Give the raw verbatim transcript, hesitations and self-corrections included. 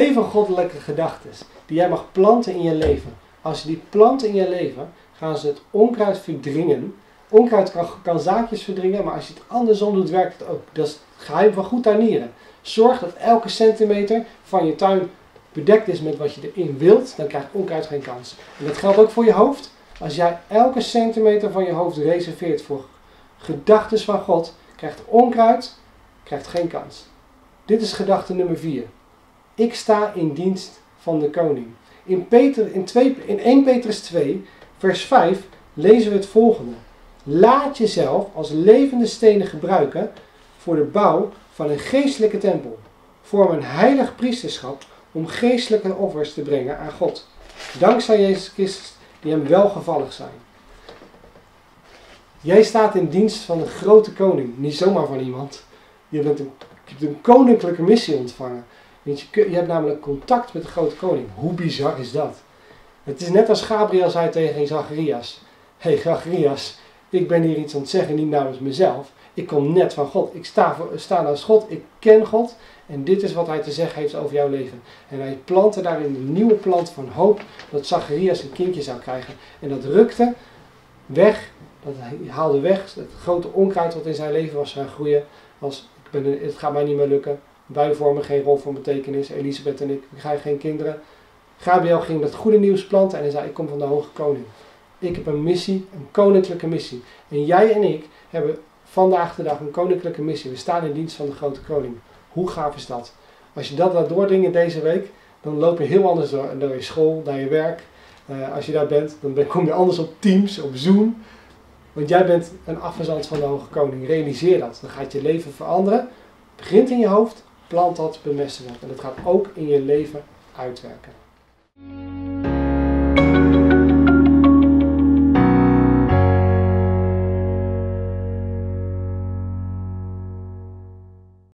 zeven goddelijke gedachten die jij mag planten in je leven. Als je die plant in je leven, gaan ze het onkruid verdringen. Onkruid kan, kan zaadjes verdringen, maar als je het andersom doet, werkt het ook. Dat is het geheim van goed tuinieren. Zorg dat elke centimeter van je tuin bedekt is met wat je erin wilt, dan krijgt onkruid geen kans. En dat geldt ook voor je hoofd. Als jij elke centimeter van je hoofd reserveert voor gedachten van God, krijgt onkruid krijgt geen kans. Dit is gedachte nummer vier. Ik sta in dienst van de koning. In, Peter, in, twee, in eerste Petrus twee, vers vijf, lezen we het volgende. Laat jezelf als levende stenen gebruiken voor de bouw van een geestelijke tempel. Vorm een heilig priesterschap om geestelijke offers te brengen aan God. Dankzij Jezus Christus die hem welgevallig zijn. Jij staat in dienst van een grote koning. Niet zomaar van iemand. Je, bent een, je hebt een koninklijke missie ontvangen. Want je, je hebt namelijk contact met de grote koning. Hoe bizar is dat? Het is net als Gabriel zei tegen Zacharias. Hé hey, Zacharias, ik ben hier iets aan het zeggen, niet namens mezelf. Ik kom net van God. Ik sta, voor, sta naast God. Ik ken God. En dit is wat hij te zeggen heeft over jouw leven. En hij plantte daarin een nieuwe plant van hoop. Dat Zacharias een kindje zou krijgen. En dat rukte weg. Dat haalde weg. Het grote onkruid wat in zijn leven was gaan groeien. Was, ik ben, het gaat mij niet meer lukken. Wij vormen geen rol van betekenis. Elisabeth en ik. We krijgen geen kinderen. Gabriel ging dat goede nieuws planten. En hij zei, ik kom van de hoge koning. Ik heb een missie. Een koninklijke missie. En jij en ik hebben vandaag de dag een koninklijke missie. We staan in dienst van de grote koning. Hoe gaaf is dat? Als je dat laat doordringen deze week, dan loop je heel anders door, door je school, naar je werk. Uh, als je daar bent, dan ben, kom je anders op Teams, op Zoom. Want jij bent een afgezant van de hoge koning. Realiseer dat. Dan gaat je leven veranderen. Begint in je hoofd, plant dat, bemesten dat. En dat gaat ook in je leven uitwerken.